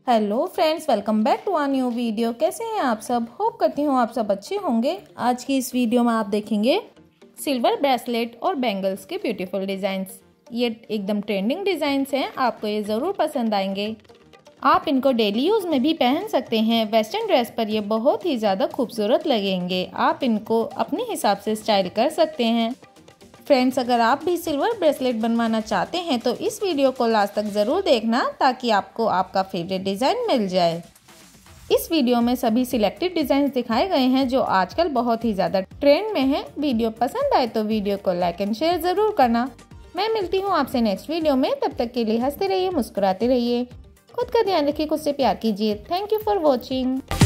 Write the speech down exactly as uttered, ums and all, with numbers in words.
Hello friends, welcome back to a new video. कैसे हैं आप सब? होप करती हूँ आप सब अच्छे होंगे। आज की इस वीडियो में आप देखेंगे सिल्वर ब्रेसलेट और बैंगल्स के ब्यूटीफुल डिज़ाइंस। ये एकदम ट्रेंडिंग डिज़ाइंस हैं, आपको ये ज़रूर पसंद आएंगे। आप इनको डेली यूज़ में भी पहन सकते हैं। वेस्टर्न ड्रेस पर ये बहुत ही ज़्यादा खूबसूरत लगेंगे। आप इनको अपने हिसाब से स्टाइल कर सकते हैं। फ्रेंड्स, अगर आप भी सिल्वर ब्रेसलेट बनवाना चाहते हैं तो इस वीडियो को लास्ट तक ज़रूर देखना ताकि आपको आपका फेवरेट डिज़ाइन मिल जाए। इस वीडियो में सभी सिलेक्टेड डिज़ाइन दिखाए गए हैं जो आजकल बहुत ही ज़्यादा ट्रेंड में हैं। वीडियो पसंद आए तो वीडियो को लाइक एंड शेयर ज़रूर करना। मैं मिलती हूँ आपसे नेक्स्ट वीडियो में। तब तक के लिए हंसते रहिए, मुस्कुराते रहिए, खुद का ध्यान रखिए, खुद से प्यार कीजिए। Thank you for watching.